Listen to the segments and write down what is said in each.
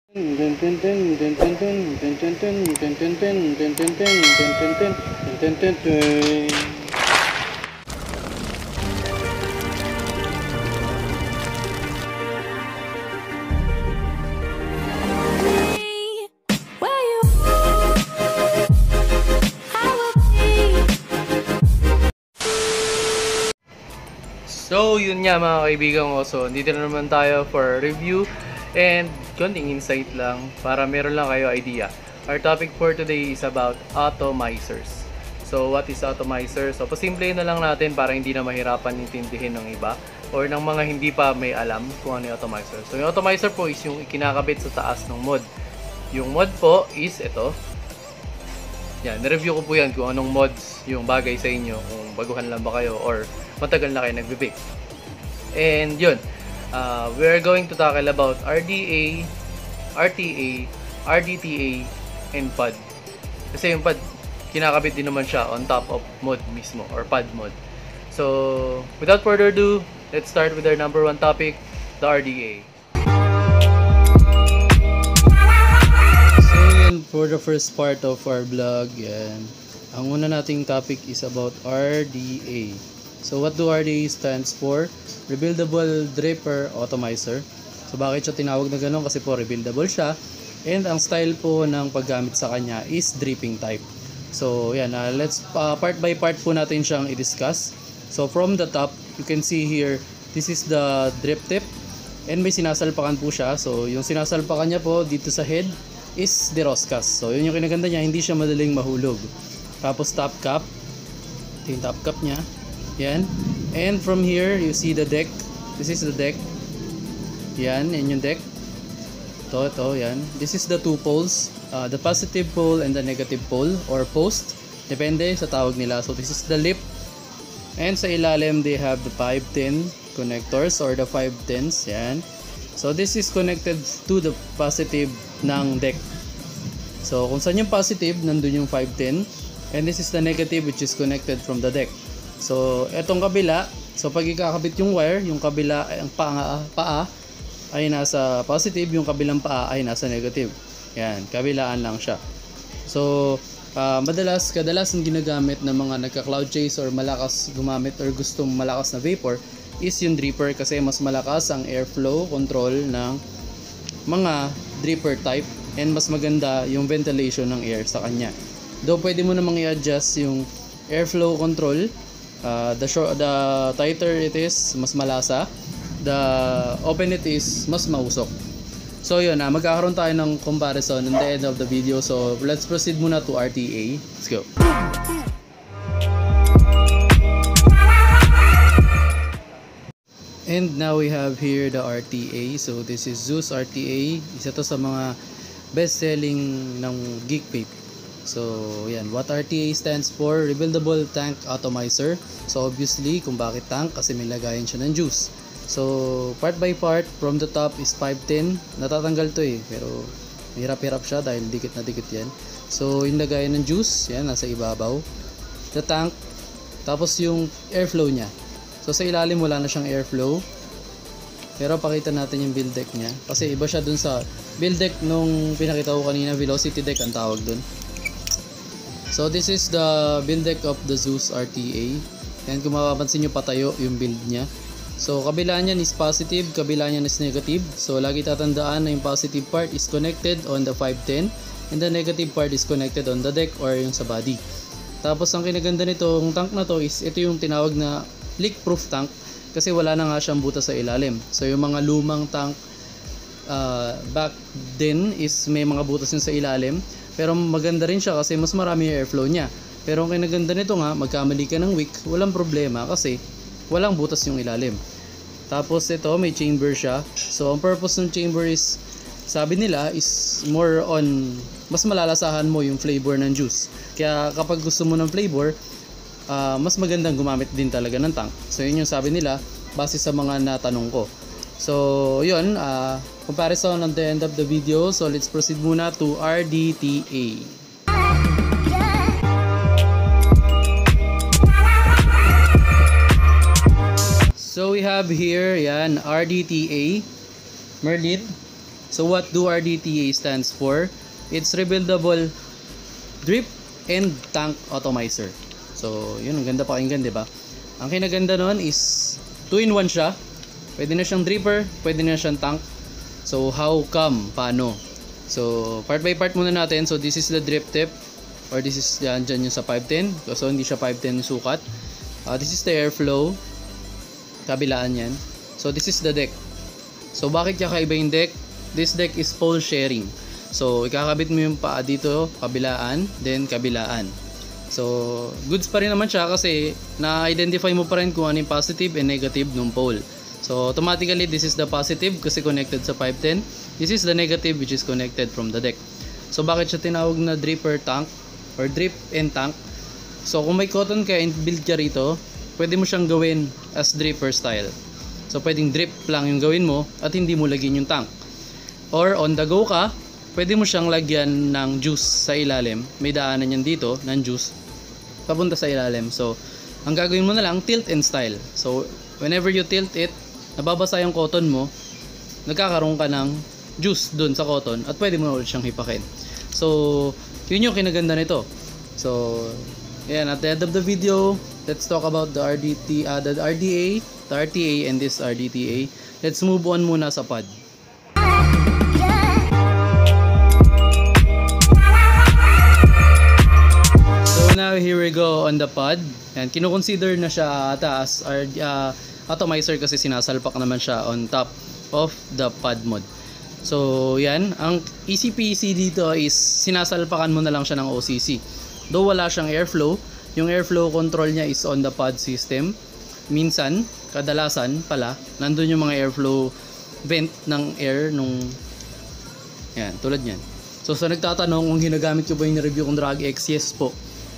So, yun nga mga kaibigan ko. So, dito na naman tayo for review and konting insight lang para meron lang kayo idea. Our topic for today is about atomizers. So, what is atomizer? So, pasimple na lang natin para hindi na mahirapan intindihin ng iba or ng mga hindi pa may alam kung ano yung atomizer. So, yung atomizer po is yung ikinakabit sa taas ng mod. Yung mod po is ito. Yan, na-review ko po yan kung anong mods yung bagay sa inyo, kung baguhan lang ba kayo or matagal na kayo nagbe-bake. And yun, we're going to tackle about RDA, RTA, RDTA, and PAD. Kasi yung PAD, kinakabit din naman siya on top of mod mismo or PAD mod. So, without further ado, let's start with our number one topic, the RDA. For the first part of our vlog, yan, ang una nating topic is about RDA. So what do RDA stands for? Rebuildable Draper Atomizer. So bakit siya tinawag na gano'n? Kasi po rebuildable siya. And ang style po ng paggamit sa kanya is dripping type. So yan, let's part by part po natin siyang i-discuss. So from the top, you can see here, this is the drip tip. And may sinasalpakan po siya. So yung sinasalpakan niya po dito sa head is deroscas. So yun yung kinaganda niya, hindi siya madaling mahulog. Tapos top cap, ito yung top cap niya, yan. And from here you see the deck. This is the deck, yan, yan yung deck. Ito, yan. This is the two poles, the positive pole and the negative pole or post, depende sa tawag nila. So this is the lip, and sa ilalim they have the 510 connectors or the 510s, yan. So this is connected to the positive ng deck. So kung saan yung positive, nandun yung 510. And this is the negative which is connected from the deck. So etong kabila, so pag ikakabit yung wire, yung kabila, ang paa ay nasa positive, yung kabilang paa ay nasa negative. Yan, kabilaan lang siya. So kadalasan ginagamit ng mga nagka-cloud chase or malakas gumamit or gustong malakas na vapor is yung dripper kasi mas malakas ang airflow control ng mga dripper type and mas maganda yung ventilation ng air sa kanya. Though pwede mo namang i-adjust yung airflow control, the tighter it is, mas malasa, the open it is, mas mausok. So yun, magkakaroon tayo ng comparison in the end of the video. So let's proceed muna to RTA. Let's go. And now we have here the RTA. So this is Zeus RTA. Isa to sa mga best-selling ng Geek Vape. So yan, what RTA stands for? Rebuildable Tank Atomizer. So obviously, kung bakit tank, kasi may lagayan siya ng juice. So part by part, from the top is 510. Natatanggal to pero hirap-hirap siya dahil dikit na dikit yan. So yung lagayan ng juice, yan, nasa ibabaw. The tank, tapos yung airflow niya. So sa ilalim wala na siyang airflow. Pero pakita natin yung build deck niya. Kasi iba siya dun sa build deck nung pinakita ko kanina, velocity deck ang tawag dun. So this is the build deck of the Zeus RTA. Yan, kung mapapansin nyo, patayo yung build niya. So kabila niyan is positive, kabila niyan is negative. So lagi tatandaan na yung positive part is connected on the 510 and the negative part is connected on the deck or yung sa body. Tapos ang kinaganda nitong tank na to is ito yung tinawag na leak-proof tank kasi wala na nga siyang butas sa ilalim. So yung mga lumang tank back then is may mga butas yun sa ilalim, pero maganda rin siya kasi mas marami yung airflow niya. Pero ang kinaganda nito nga, magkamali ka ng wick, walang problema kasi walang butas yung ilalim. Tapos ito, may chamber siya. So ang purpose ng chamber is, sabi nila, is more on mas malalasahan mo yung flavor ng juice. Kaya kapag gusto mo ng flavor, mas magandang gumamit din talaga ng tank. So yun yung sabi nila base sa mga natanong ko. So yun, comparison on the end of the video. So let's proceed muna to RDTA. So we have here, yan, RDTA Merlin. So what do RDTA stands for? It's Rebuildable Drip and Tank Atomizer. So yun, ang ganda pakinggan, di ba? Ang kinaganda nun is 2-in-1 siya. Pwede na siyang dripper, pwede na siyang tank. So how come? Paano? So part by part muna natin. So this is the drip tip, or this is dyan yung sa 510. So hindi siya 510 yung sukat. This is the airflow. Kabilaan yan. So this is the deck. So bakit kakaiba yung deck? This deck is pole sharing. So ikakabit mo yung paa dito, kabilaan, then kabilaan. So goods pa rin naman siya kasi na-identify mo pa rin kung ano yung positive and negative ng pole. So automatically this is the positive kasi connected sa 510. This is the negative which is connected from the deck. So bakit siya tinawag na dripper tank or drip and tank? So kung may cotton ka and build ka rito, pwede mo siyang gawin as dripper style. So pwedeng drip lang yung gawin mo at hindi mo lagyan yung tank. Or on the go ka, pwede mo siyang lagyan ng juice sa ilalim. May daanan yan dito ng juice papunta sa ilalim. So ang gagawin mo na lang, tilt and style. So whenever you tilt it, nababasa yung cotton mo, nagkakaroon ka ng juice dun sa cotton at pwede mo na ulit siyang hipakin. So yun yung kinaganda nito. So ayan, at the end of the video, let's talk about the RDA, the RTA, and this RDTA. Let's move on muna sa pod. So now here we go on the pod. And kino-consider na siya ata as atomizer kasi sinasalpak naman siya on top of the pod mod. So yan, ang easy peasy dito is sinasalpakan mo na lang siya ng OCC. Though wala siyang airflow, yung airflow control niya is on the pod system. Minsan, kadalasan pala, nandun yung mga airflow vent ng air nung yan, tulad yan. So sa nagtatanong kung ginagamit ko ba yung review kong Drag X, yes po.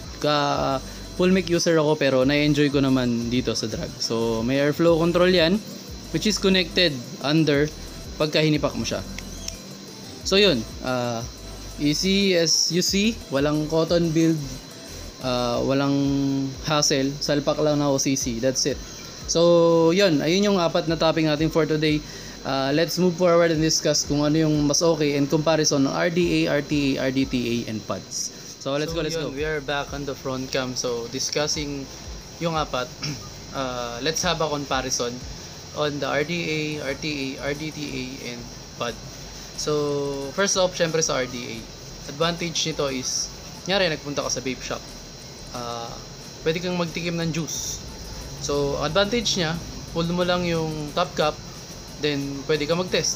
Full mic user ako pero na-enjoy ko naman dito sa Drag. So may airflow control yan which is connected under pagka hinipak mo siya. So yun, easy as you see, walang cotton build, walang hassle, salpak lang na OCC, that's it. So yun, ayun yung apat na topic natin for today. Let's move forward and discuss kung ano yung mas okay in comparison ng RDA, RTA, RDTA, and PODs. So let's go. We are back on the front cam. So discussing yung apat, let's have a comparison on the RDA, RTA, RDTA, and POD. So first off, syempre sa RDA, advantage nito is, nyari nagpunta ka sa vape shop, pwede kang magtikim ng juice. So advantage niya, pull mo lang yung top cap, then pwede ka mag-test.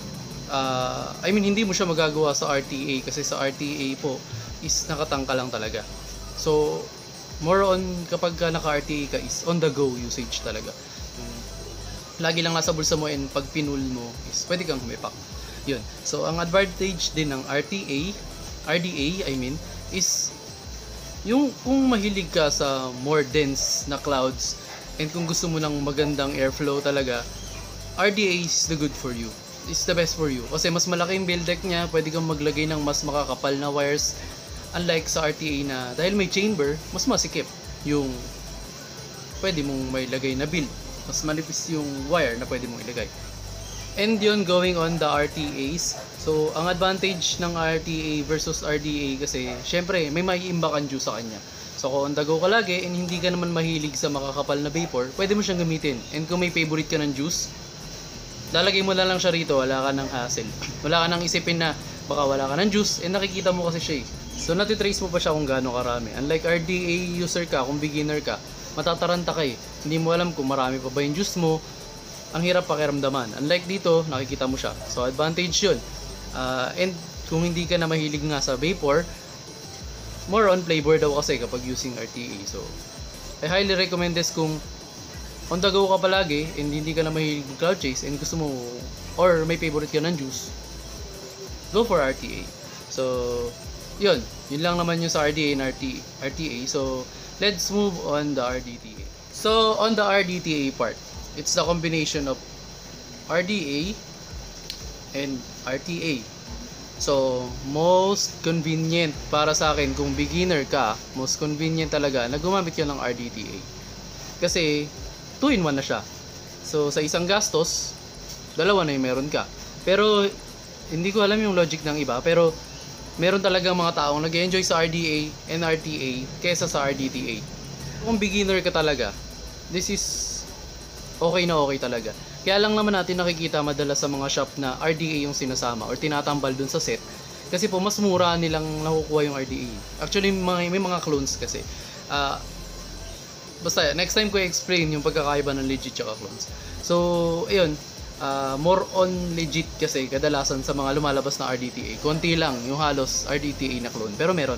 I mean, hindi mo siya magagawa sa RTA kasi sa RTA po is nakatangka lang talaga. So more on kapag naka-RTA ka is on the go usage talaga. Lagi lang nasa bulsa mo and pag pinul mo is pwede kang humipak. Yun. So ang advantage din ng RDA I mean, is yung kung mahilig ka sa more dense na clouds and kung gusto mo ng magandang airflow talaga, RDA is the good for you. It's the best for you. Kasi mas malaki yung build deck niya, pwede kang maglagay ng mas makakapal na wires. Unlike sa RTA na dahil may chamber, mas masikip yung pwede mong may lagay na build. Mas manipis yung wire na pwede mong ilagay. And yun, going on the RTAs. So ang advantage ng RTA versus RDA kasi syempre may maiimbakan juice sa kanya. So kung on the go ka lagi and hindi ka naman mahilig sa makakapal na vapor, pwede mo siyang gamitin. And kung may favorite ka ng juice, lalagay mo na lang siya rito, wala ka ng hassle. Wala ka nang isipin na baka wala ka ng juice, and nakikita mo kasi siya eh. So natitrace mo pa siya kung gaano karami. Unlike RDA user ka, kung beginner ka, matataranta ka eh. Hindi mo alam kung marami pa ba yung juice mo. Ang hirap pakiramdaman. Unlike dito, nakikita mo siya. So advantage yun. And kung hindi ka na mahilig nga sa vapor, more on flavor daw kasi kapag using RTA. So I highly recommend this kung on the go ka palagi and hindi ka na mahilig cloud chase and gusto mo or may favorite ka ng juice, go for RTA. So yun lang naman yung sa RDA and RTA. So let's move on the RDTA. So on the RDTA part, it's the combination of RDA and RTA. So most convenient para sa akin kung beginner ka, most convenient talaga na gumamit ka ng RDTA. Kasi 2-in-1 na siya. So sa isang gastos, dalawa na yung meron ka. Pero hindi ko alam yung logic ng iba, pero meron talagang mga taong nag-enjoy sa RDA and RTA kesa sa RDTA. Kung beginner ka talaga, this is okay na okay talaga. Kaya lang naman natin nakikita madalas sa mga shop na RDA yung sinasama or tinatambal dun sa set. Kasi po mas mura nilang nakukuha yung RDA. Actually may mga clones kasi. Basta next time ko i-explain yung pagkakaiba ng legit tsaka clones. So ayun, more on legit kasi kadalasan sa mga lumalabas na RDTA. Konti lang yung halos RDTA na clone, pero meron.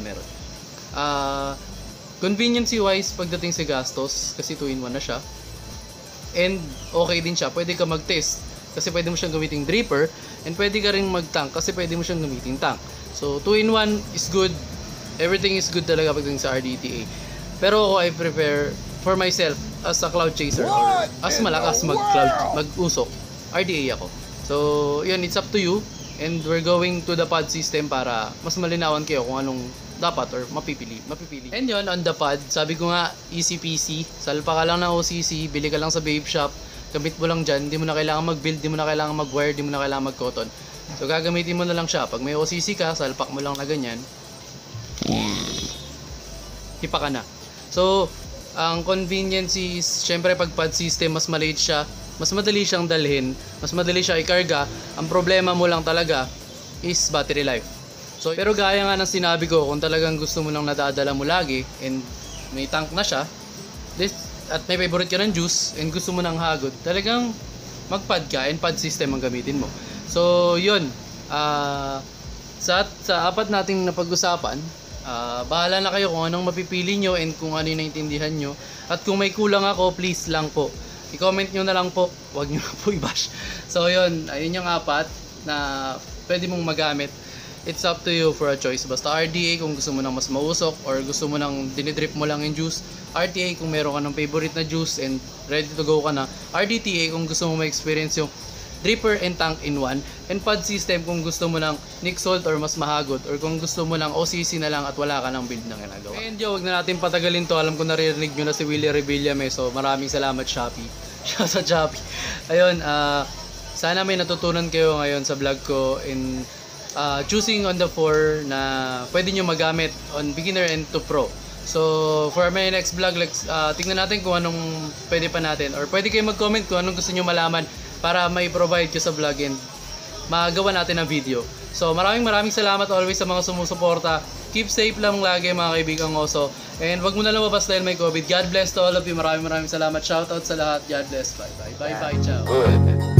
Convenience wise pagdating sa gastos, kasi 2-in-1 na siya. And okay din siya, pwede ka mag-test kasi pwede mo siyang gamitin dripper, and pwede ka rin mag-tank kasi pwede mo siyang gamitin tank. So 2-in-1 is good, everything is good talaga pagdating sa RDTA. Pero ako I prefer for myself as a cloud chaser or as malakas mag-usok, RDA ako. So yun, it's up to you, and we're going to the pod system para mas malinawan kayo kung anong dapat or mapipili. And yun, on the pod, sabi ko nga, easy peasy. Salpa ka lang ng OCC, bili ka lang sa babe shop, gamit mo lang dyan, di mo na kailangan mag-build, di mo na kailangan mag-wire, di mo na kailangan mag-cotton. So gagamitin mo na lang siya. Pag may OCC ka, salpak mo lang na ganyan, hipa ka na. So ang convenience is, syempre pag pod system, mas maliit siya, mas madali siyang dalhin, mas madali siya ikarga. Ang problema mo lang talaga is battery life. So, pero gaya nga ng sinabi ko, kung talagang gusto mo lang nadadala mo lagi and may tank na siya, at may favorite ka ng juice and gusto mo ng hagod, talagang magpad ka and pad system ang gamitin mo. So yun, sa apat nating napag-usapan, bahala na kayo kung anong mapipili nyo and kung ano yung naintindihan nyo. At kung may kulang ako, please lang po, i-comment nyo na lang po, huwag nyo na po i-bash. So yun, ayun yung apat na pwede mong magamit. It's up to you for a choice. Basta RDA kung gusto mo nang mas mausok or gusto mo nang dinidrip mo lang yung juice. RTA kung meron ka ng favorite na juice and ready to go ka na. RDTA kung gusto mo ma-experience yung dripper and tank in one. And pod system kung gusto mo ng Nick Salt or mas mahagod, or kung gusto mo ng OCC na lang at wala ka ng build na ginagawa. And yo, wag na natin patagalin to. Alam ko naririnig nyo na si Willie Revillame. So maraming salamat Shopee. Siya sa Shopee. Ayun, sana may natutunan kayo ngayon sa vlog ko in choosing on the 4 na pwede nyo magamit on beginner and to pro. So for my next vlog, tingnan natin kung anong pwede pa natin, or pwede kayo mag-comment kung anong gusto nyo malaman para may provide ko sa vlog and magawa natin ang video. So maraming salamat always sa mga sumusuporta. Keep safe lang lagi mga kaibigang oso, and wag mo na lumabas dahil may COVID. God bless to all of you. Maraming salamat. Shoutout sa lahat. God bless. Bye. Ciao.